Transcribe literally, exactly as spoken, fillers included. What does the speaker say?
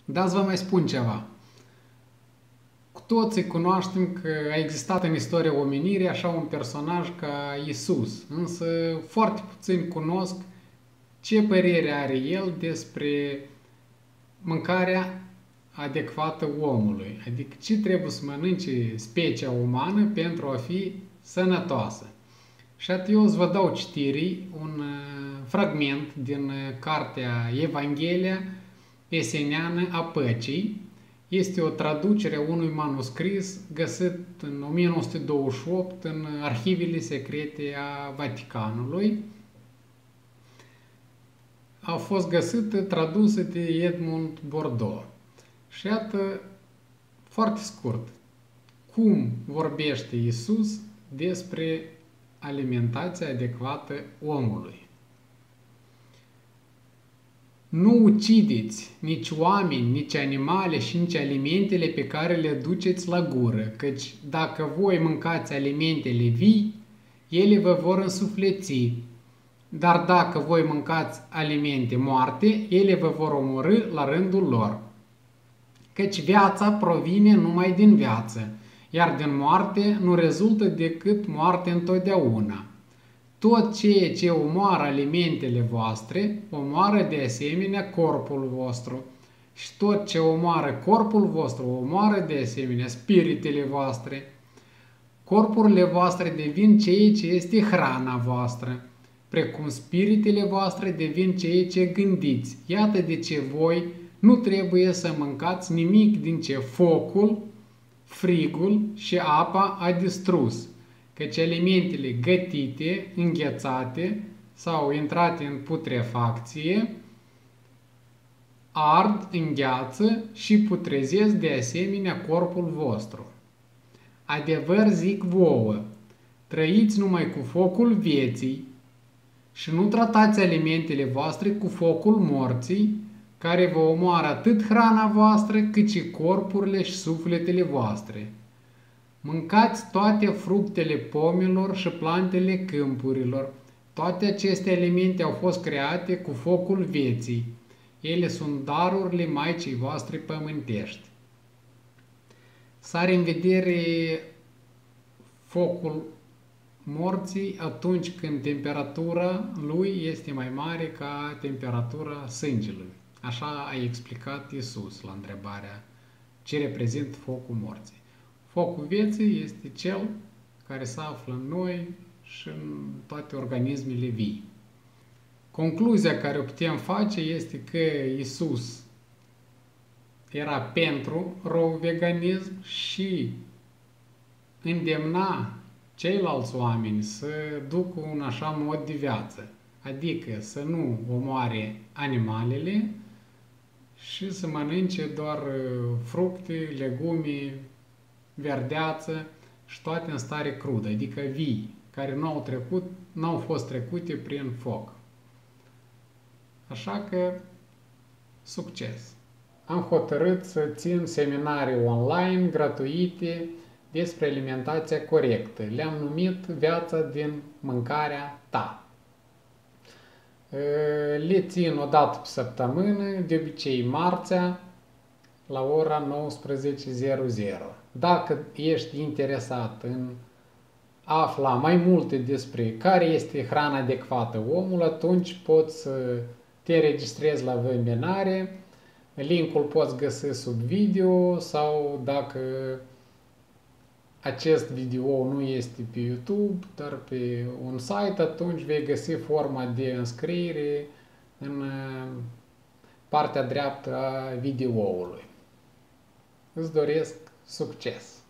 Dar să vă mai spun ceva. Cu toții cunoaștem că a existat în istoria omenirii așa un personaj ca Isus, însă foarte puțini cunosc ce părere are el despre mâncarea adecvată omului, adică ce trebuie să mănânce specia umană pentru a fi sănătoasă. Și atunci eu îți vă dau citirii un fragment din cartea Evanghelia Eseniană a Păcii. Este o traducere a unui manuscris găsit în o mie nouă sute douăzeci și opt în arhivele secrete a Vaticanului. A fost găsită, tradusă de Edmund Bordeaux. Și iată, foarte scurt, cum vorbește Isus despre alimentația adecvată omului. Nu ucideți nici oameni, nici animale și nici alimentele pe care le duceți la gură, căci dacă voi mâncați alimentele vii, ele vă vor însufleți. Dar dacă voi mâncați alimente moarte, ele vă vor omorî la rândul lor. Căci viața provine numai din viață, iar din moarte nu rezultă decât moarte întotdeauna. Tot ceea ce omoară alimentele voastre, omoară de asemenea corpul vostru. Și tot ce omoară corpul vostru, omoară de asemenea spiritele voastre. Corpurile voastre devin ceea ce este hrana voastră, precum spiritele voastre devin ceea ce gândiți. Iată de ce voi nu trebuie să mâncați nimic din ce focul, frigul și apa a distrus, căci alimentele gătite, înghețate sau intrate în putrefacție ard, îngheață și putrezesc de asemenea corpul vostru. Adevăr zic vouă, trăiți numai cu focul vieții și nu tratați alimentele voastre cu focul morții, care vă omoară atât hrana voastră, cât și corpurile și sufletele voastre. Mâncați toate fructele pomilor și plantele câmpurilor. Toate aceste alimente au fost create cu focul vieții. Ele sunt darurile Maicii voastre pământești. Sare în vedere focul morții atunci când temperatura lui este mai mare ca temperatura sângelui. Așa a explicat Isus la întrebarea ce reprezintă focul morții. Focul vieții este cel care se află în noi și în toate organismele vii. Concluzia care o putem face este că Isus era pentru rău veganism și îndemna ceilalți oameni să ducă un așa mod de viață, adică să nu omoare animalele și să mănânce doar fructe, legume, verdeață și toate în stare crudă, adică vii, care nu au trecut, nu au fost trecute prin foc. Așa că, succes! Am hotărât să țin seminarii online gratuite despre alimentația corectă. Le-am numit Viața din mâncarea ta. Le țin o dată pe săptămână, de obicei marțea, la ora nouăsprezece zero zero. Dacă ești interesat în a afla mai multe despre care este hrana adecvată omul, atunci poți să te registrezi la webinare. Linkul poți găsi sub video sau dacă acest video nu este pe YouTube, dar pe un site, atunci vei găsi forma de înscriere în partea dreaptă a videoului. Îți doresc succes!